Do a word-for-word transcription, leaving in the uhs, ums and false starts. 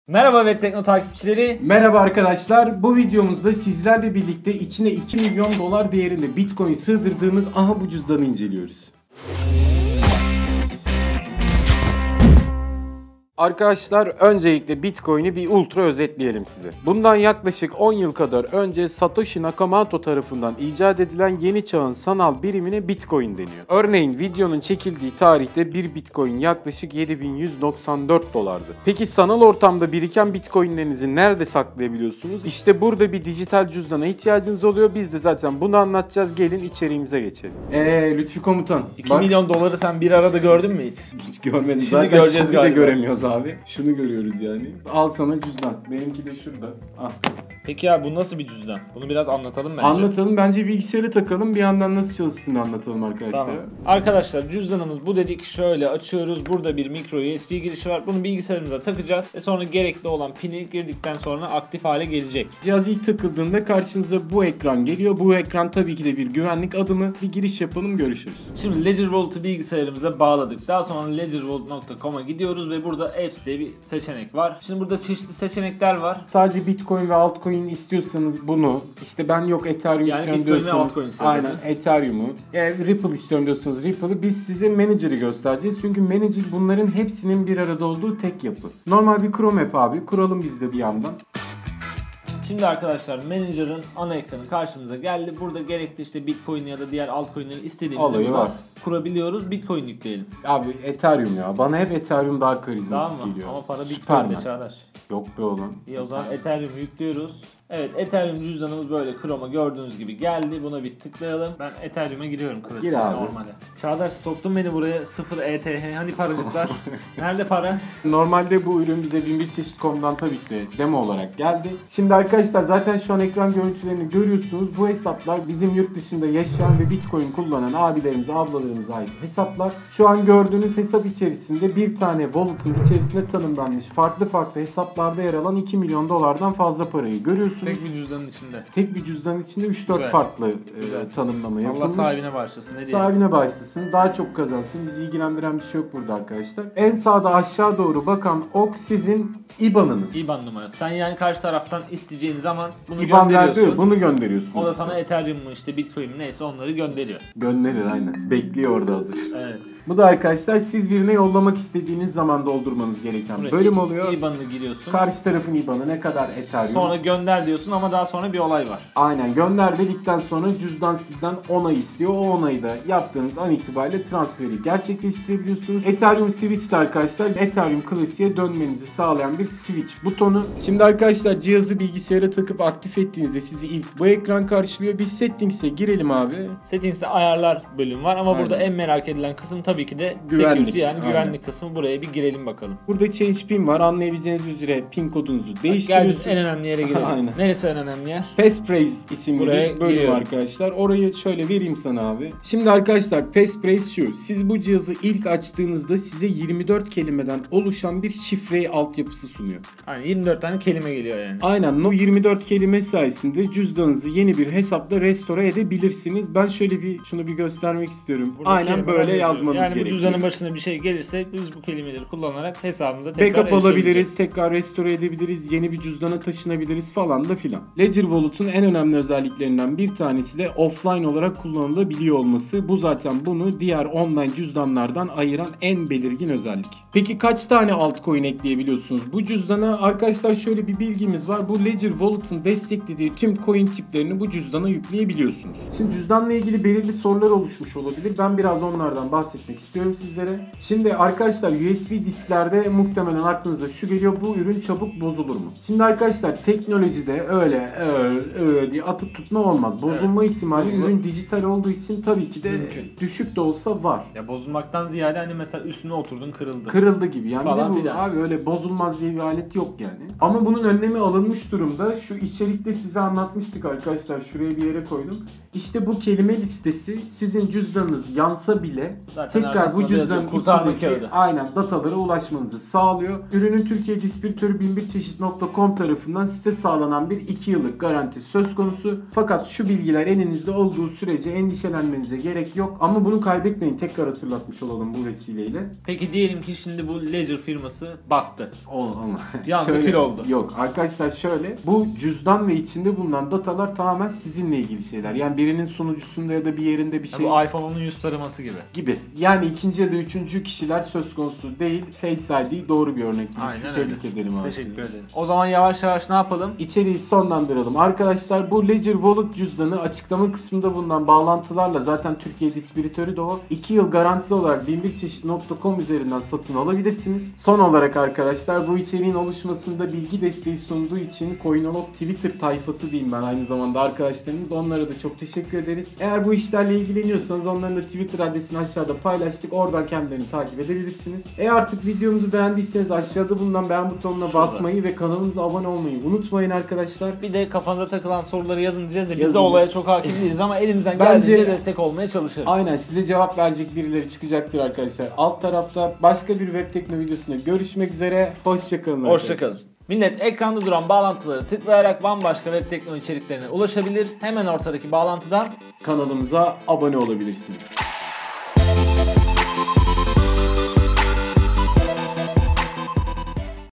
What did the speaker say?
Merhaba Web Tekno takipçileri. Merhaba arkadaşlar. Bu videomuzda sizlerle birlikte içine iki milyon dolar değerinde Bitcoin sığdırdığımız aha bu cüzdanı inceliyoruz. Arkadaşlar öncelikle Bitcoin'i bir ultra özetleyelim size. Bundan yaklaşık on yıl kadar önce Satoshi Nakamoto tarafından icat edilen yeni çağın sanal birimine Bitcoin deniyor. Örneğin videonun çekildiği tarihte bir Bitcoin yaklaşık yedi bin yüz doksan dört dolardı. Peki sanal ortamda biriken Bitcoin'lerinizi nerede saklayabiliyorsunuz? İşte burada bir dijital cüzdana ihtiyacınız oluyor. Biz de zaten bunu anlatacağız. Gelin içeriğimize geçelim. Eee Lütfi Komutan. iki milyon doları sen bir arada gördün mü hiç? Hiç görmedim. Şimdi Zaten göreceğiz şimdi de galiba. göremiyoruz abi. Şunu görüyoruz yani. Al sana cüzdan. Benimki de şurada. Al. Peki ya bu nasıl bir cüzdan? Bunu biraz anlatalım bence. Anlatalım. Bence bilgisayarı takalım. Bir yandan nasıl çalıştığını anlatalım arkadaşlar. Tamam. Arkadaşlar cüzdanımız bu dedik. Şöyle açıyoruz. Burada bir micro U S B girişi var. Bunu bilgisayarımıza takacağız. Ve sonra gerekli olan pini girdikten sonra aktif hale gelecek. Cihaz ilk takıldığında karşınıza bu ekran geliyor. Bu ekran tabii ki de bir güvenlik adımı. Bir giriş yapalım, görüşürüz. Şimdi Ledger Wallet'ı bilgisayarımıza bağladık. Daha sonra ledger wallet nokta com'a gidiyoruz ve burada Apps diye bir seçenek var. Şimdi burada çeşitli seçenekler var. Sadece Bitcoin ve altcoin istiyorsanız bunu, işte ben yok Ethereum Yani istiyorum Bitcoin ve diyorsanız, altcoin istiyorum. aynen Ethereum'u, yani Ripple istiyorum diyorsanız Ripple'ı, biz size Manager'ı göstereceğiz. Çünkü Manager bunların hepsinin bir arada olduğu tek yapı. Normal bir Chrome app abi, kuralım biz de bir yandan. Şimdi arkadaşlar Manager'ın ana ekranı karşımıza geldi. Burada gerekli işte Bitcoin ya da diğer altcoin'leri istediğimizde Alayı var. kurabiliyoruz. Bitcoin yükleyelim. Abi Ethereum ya, bana hep Ethereum daha karizmatik Tamam mı? geliyor. Ama para Bitcoin'de Süperman. Çağdaş. Yok be oğlum. İyi o zaman Ethereum yüklüyoruz. Evet, Ethereum cüzdanımız böyle Chrome'a gördüğünüz gibi geldi. Buna bir tıklayalım. Ben Ethereum'a giriyorum klasik Gir abi. normale. Çağdaş soktun beni buraya sıfır E T H. Hani paracıklar? Nerede para? Normalde bu ürün bize bin bir çeşit nokta com'dan tabii ki de demo olarak geldi. Şimdi arkadaşlar zaten şu an ekran görüntülerini görüyorsunuz. Bu hesaplar bizim yurt dışında yaşayan ve Bitcoin kullanan abilerimize, ablalarımıza ait hesaplar. Şu an gördüğünüz hesap içerisinde bir tane wallet'ın içerisinde tanımlanmış farklı farklı hesaplarda yer alan iki milyon dolardan fazla parayı görüyorsunuz. Tek bir cüzdanın içinde. Tek bir cüzdan içinde üç dört Güzel. farklı e, Güzel. tanımlama Allah yapılmış. sahibine başlasın. Ne diyelim? Sahibine başlasın, daha çok kazansın. Bizi ilgilendiren bir şey yok burada arkadaşlar. En sağda aşağı doğru bakan ok sizin I B A N'ınız. İ B A N numarası. Sen yani karşı taraftan isteyeceğin zaman bunu I B A N gönderiyorsun. verdi, bunu gönderiyorsunuz. O da işte. sana Ethereum mu işte Bitcoin mi neyse onları gönderiyor. Gönderir aynen. Bekliyor orada hazır. Evet. Bu da arkadaşlar siz birine yollamak istediğiniz zaman doldurmanız gereken Buraya bölüm oluyor. İ B A N'ını giriyorsun. Karşı tarafın I B A N'ı ne kadar Ethereum. Sonra gönder diyorsun ama daha sonra bir olay var. Aynen, gönder dedikten sonra cüzdan sizden onay istiyor. O onayı da yaptığınız an itibariyle transferi gerçekleştirebiliyorsunuz. Ethereum Switch de arkadaşlar Ethereum klasiğe dönmenizi sağlayan bir switch butonu. Şimdi arkadaşlar cihazı bilgisayara takıp aktif ettiğinizde sizi ilk bu ekran karşılıyor. Biz settings'e girelim abi. Settings'te ayarlar bölüm var ama Aynen. burada en merak edilen kısım tabii ki de Güvenlik. security yani Aynen. güvenlik kısmı. Buraya bir girelim bakalım. Burada change pin var. Anlayabileceğiniz üzere pin kodunuzu Gel biz değiştiriyorsunuz. en önemli yere girelim. Aynen. Neresi en önemli yer? Passphrase isimli Buraya bir bölüm giriyorum. arkadaşlar. Orayı şöyle vereyim sana abi. Şimdi arkadaşlar passphrase şu. Siz bu cihazı ilk açtığınızda size yirmi dört kelimeden oluşan bir şifre altyapısı sunuyor. Hani yirmi dört tane kelime geliyor yani. Aynen. O yirmi dört kelime sayesinde cüzdanınızı yeni bir hesapla restore edebilirsiniz. Ben şöyle bir şunu bir göstermek istiyorum. Burada Aynen kelimeler böyle yazıyor. yazmanız yani gerekiyor. bu cüzdanın başına bir şey gelirse biz bu kelimeleri kullanarak hesabımıza tekrar Backup alabiliriz, erişebiliriz. tekrar restore edebiliriz, yeni bir cüzdana taşınabiliriz falan da filan. Ledger Wallet'un en önemli özelliklerinden bir tanesi de offline olarak kullanılabiliyor olması. Bu zaten bunu diğer online cüzdanlardan ayıran en belirgin özellik. Peki kaç tane altcoin ekleyebiliyorsunuz bu cüzdana? Arkadaşlar şöyle bir bilgimiz var. Bu Ledger Wallet'ın desteklediği tüm coin tiplerini bu cüzdana yükleyebiliyorsunuz. Şimdi cüzdanla ilgili belirli sorular oluşmuş olabilir. Ben biraz onlardan bahsetmek istiyorum sizlere. Şimdi arkadaşlar U S B disklerde muhtemelen aklınıza şu geliyor: bu ürün çabuk bozulur mu? Şimdi arkadaşlar teknolojide öyle öyle, öyle diye atıp tutma olmaz. Bozulma Evet. ihtimali Bozulur. ürün dijital olduğu için tabii ki de Mümkün. düşük de olsa var. Ya bozulmaktan ziyade hani mesela üstüne oturdun kırıldı. Kırıldı gibi yani. Falan Bir de bu filan. abi öyle bozulmaz diye bir alet yok yani. Ama bunun önlemi alınmış durumda. Şu içerikte size anlatmıştık arkadaşlar. Şuraya bir yere koydum. İşte bu kelime listesi sizin cüzdanınız yansa bile Zaten tekrar bu arkasında da yazıyor, cüzdanın kurtarma içindeki kağıdı. aynen datalara ulaşmanızı sağlıyor. Ürünün Türkiye distribütörü bin bir çeşit nokta com tarafından size sağlanan bir iki yıllık garanti söz konusu. Fakat şu bilgiler elinizde olduğu sürece endişelenmenize gerek yok. Ama bunu kaybetmeyin. Tekrar hatırlatmış olalım bu vesileyle. Peki diyelim ki şimdi Şimdi bu Ledger firması battı. O, ama. Yandı, Şöyle- kül oldu. Yok arkadaşlar, şöyle, bu cüzdan ve içinde bulunan datalar tamamen sizinle ilgili şeyler. Yani birinin sunucusunda ya da bir yerinde bir Ya şey bu iPhone'un yüz taraması gibi. gibi. Yani ikinci ya da üçüncü kişiler söz konusu değil. Face I D doğru bir örnek. Aynen Tebrik öyle. ederim abi. Teşekkür ederim. O zaman yavaş yavaş ne yapalım? İçeriği sonlandıralım. Arkadaşlar bu Ledger Wallet cüzdanı açıklama kısmında bulunan bağlantılarla, zaten Türkiye distribütörü de o, iki yıl garantili olarak bin bir çeşit nokta com üzerinden satın alabilirsiniz. Son olarak arkadaşlar, bu içeriğin oluşmasında bilgi desteği sunduğu için Coinolog Twitter tayfası diyeyim ben aynı zamanda arkadaşlarımız. Onlara da çok teşekkür ederiz. Eğer bu işlerle ilgileniyorsanız onların da Twitter adresini aşağıda paylaştık. Oradan kendilerini takip edebilirsiniz. E artık videomuzu beğendiyseniz aşağıda bulunan beğen butonuna Şurada. basmayı ve kanalımıza abone olmayı unutmayın arkadaşlar. Bir de kafanıza takılan soruları yazın diyeceğiz de biz Yazın. de olaya çok hakim değiliz ama elimizden Bence- geldiğince destek olmaya çalışırız. Aynen, size cevap verecek birileri çıkacaktır arkadaşlar. Alt tarafta başka bir web tekno videosunda görüşmek üzere. Hoşçakalın. Hoşçakalın. Millet ekranda duran bağlantıları tıklayarak bambaşka web teknoloji içeriklerine ulaşabilir. Hemen ortadaki bağlantıdan Kanalımıza abone olabilirsiniz.